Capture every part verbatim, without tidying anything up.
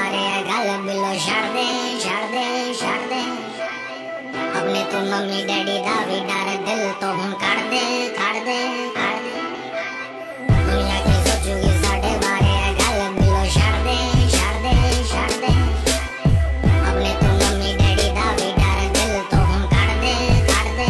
मारे गल बिलो छड़ दे छड़ दे छड़ दे अपने तू मम्मी डैडी दा भी डर दिल तो हुन कड़ दे कड़ दे कड़ दे दुनिया की सोचूगी साडे बारे गल बिलो छड़ दे छड़ दे छड़ दे अपने तू मम्मी डैडी दा भी डर दिल तो हुन कड़ दे कड़ दे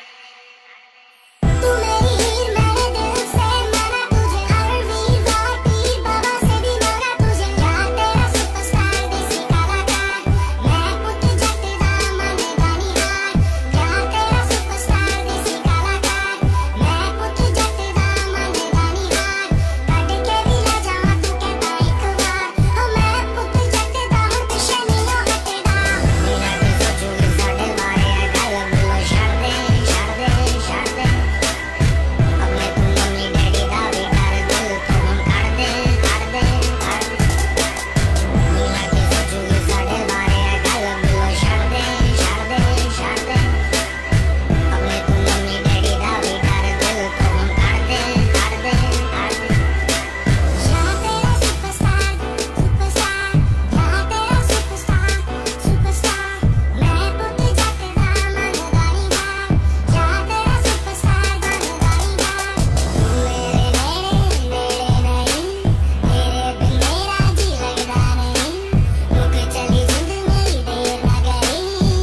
तू मेरी हीर मेरे दिल से मना तुझे हर वीरवार पीर बाबा से भी मना तुझे यार तेरा सुपरस्टार देसी कलाकार मैं पुत जट दा मन गानी हार यार तेरा सुपरस्टार देसी कलाकार मैं पुत जट दा मन गानी हार कट के भी ला जावां तू कहता एक बार ओ मैं पुत जट दा हुन पिछे नहीं हटेदा दुनिया की सोचूगी साडे बारे गल बिलो छड़ दे छड़ दे छड़ दे अपने तू मम्मी डैडी दा भी डर दिल तो हुन कड़ दे कड़ दे कड़ दे दुनिया की सोचूगी साडे बारे गल बिलो छड़ दे छड़ दे छड़ दे अपने तू मम्मी डैडी दा भी डर दिल तो हुन कड़ दे कड़ दे कड़ दे यार तेरा सुपरस्टार सुपरस्टार यार तेरा सुपरस्टार सुपरस्टार मैं पुत जट दा मन गानी हार यार तेरा सुपरस्टार मन गानी हार तू मेरे नेड़े नेड़े नहीं तेरे बिन मेरा जी लगदा नहीं रुक चली जिंद मेरी देर ना गई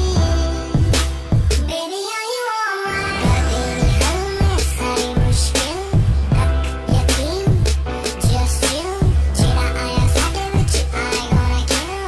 बेबी आई हो करदी हल में सारी मुश्किल तक यकीन जस्ट यू जेड़ा आया साडे विच I gonna kill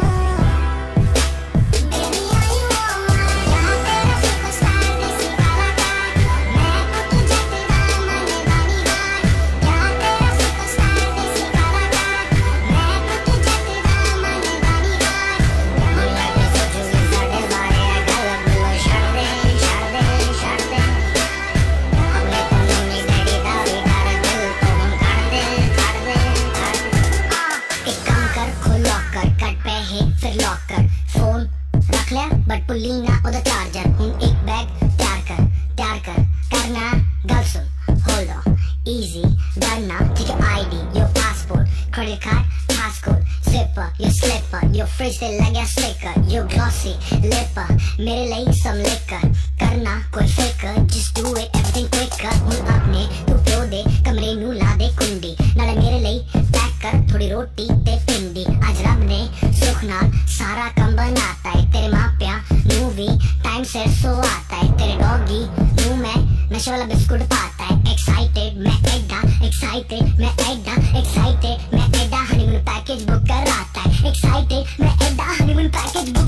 baby I हो यार तेरा सुपरस्टार देसी कलाकार मैं पुत जट दा मन गानी हार यार तेरा सुपरस्टार देसी कलाकार मैं पुत जट दा मन गानी हार दुनिया की सोचूगी साडे बारे गल बिलो छड़ दे छड़ दे छड़ दे अपने तू मम्मी डैडी दा भी डर दिल तो हुन कड़ दे कड़ दे कड़ दे एक काम कर खोल लॉकर कट पैसे फिर लॉकर फोन रख लिया बट पुल्ली ना ओदा चार्जर हुन एक बैग तैयार कर तैयार कर करना गल सुन होल्ड ऑन इजी डरना ठीक है ID your passport credit card passcode zipper your slipper your fridge ते लगे स्टिकर your glossy lipper मेरे लिए some liquor करना कोई फिकर just do it everything quicker हुन अपने तू प्यो दे कमरे नू ला दे कुंडी नाले मेरे लिए पैक कर थोड़ी रोटी ते पिंडी आज रब ने सुख नाल सारा काम बनाता है तेरे मापिया नू भी टाइम से सो आता है तेरे डॉगी नू मैं नशे वाला बिस्कुट पाता है एक्साइटेड मैं एडा एक्साइटेड मैं एडा एक्साइटेड मैं एडा हनीमून पैकेज बुक कराता है एक्साइटेड मैं एडा हनीमून पैकेज बुक